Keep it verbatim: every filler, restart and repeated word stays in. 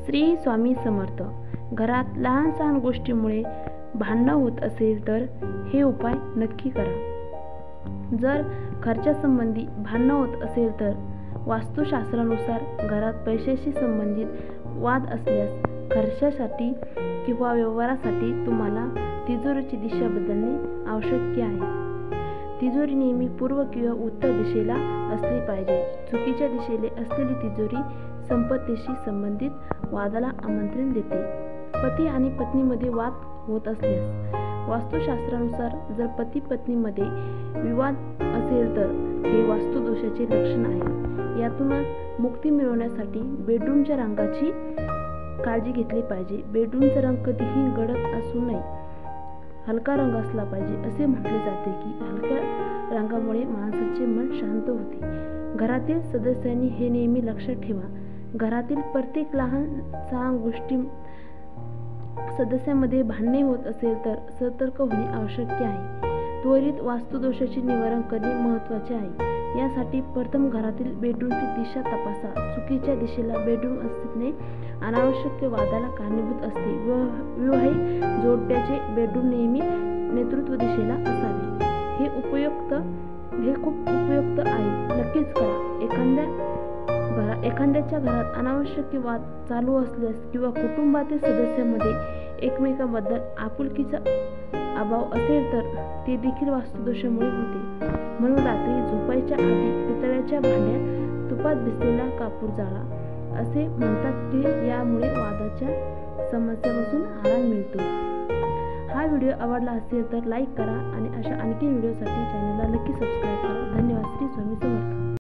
श्री स्वामी समर्थ. घरात लहान सहान गोष्टीमुळे भांडणं होत असेल तर हे उपाय नक्की करा. जर खर्चासंबंधी भांडणं होत असेल तर वास्तुशास्त्रानुसार घरात पैशाशी संबंधित वाद असल्यास खर्चासाठी किंवा व्यवहारासाठी तुम्हाला तिजोरीची दिशा बदलणे आवश्यक आहे. तिजोरी नेहमी पूर्व किंवा उत्तर दिशेला असली पाहिजे. चुकीच्या दिशेला असलेली तिजोरी संपत्तीशी संबंधित वादाला आमंत्रण देते. पती आणि पत्नीमध्ये वाद होत असल्यास वास्तुशास्त्रानुसार जर पती पत्नीमध्ये विवाद असेल तर हे वास्तुदोषाचे लक्षण आहे. यातूनच मुक्ती मिळवण्यासाठी बेडरूमच्या रंगाची काळजी घेतली पाहिजे. बेडरूमचा रंग कधीही गडद असू नये, हलका रंग असला पाहिजे. असे म्हटले जाते की हलक्या रंगामुळे माणसाचे मन शांत होते. घरातील सदस्यांनी हे नेहमी लक्षात ठेवा. घरातील प्रत्येक लहान सहान गोष्टी सदस्यांमध्ये भांडणे होत असेल तर सतर्क होणे आवश्यक आहे. त्वरित वास्तुदोषाचे निवारण करणे महत्त्वाचे आहे. यासाठी प्रथम घरातील बेडरूमची दिशा तपासा. चुकीच्या दिशेला बेडरूम असणे अनावश्यक वादाला कारणीभूत असते. विवाहित जोडप्याचे बेडरूम नेहमी नेतृत्व दिशेला असावे. हे उपयुक्त हे खूप उपयुक्त आहे. नक्कीच करा. एखाद्या घरा एखाद्याच्या घरात अनावश्यक वाद चालू असल्यास किंवा कुटुंबातील सदस्यांमध्ये एकमेकांबद्दल आपुलकीचा अभाव असेल तर ते देखील वास्तुदोषामुळे होते. म्हणून रात्री झोपायच्या आधी पितळ्याच्या भांड्यात तुपात भिजलेला कापूर जाळा. असे म्हणतात की यामुळे वादाच्या समस्यापासून आराम मिळतो. हा व्हिडिओ आवडला असेल तर लाईक करा आणि अशा आणखी व्हिडिओसाठी चॅनलला नक्की सबस्क्राईब करा. धन्यवाद. श्री स्वामी समर्थ.